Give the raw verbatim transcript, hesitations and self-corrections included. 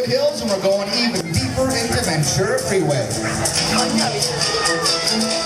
Hills, and we're going even deeper into Ventura Freeway.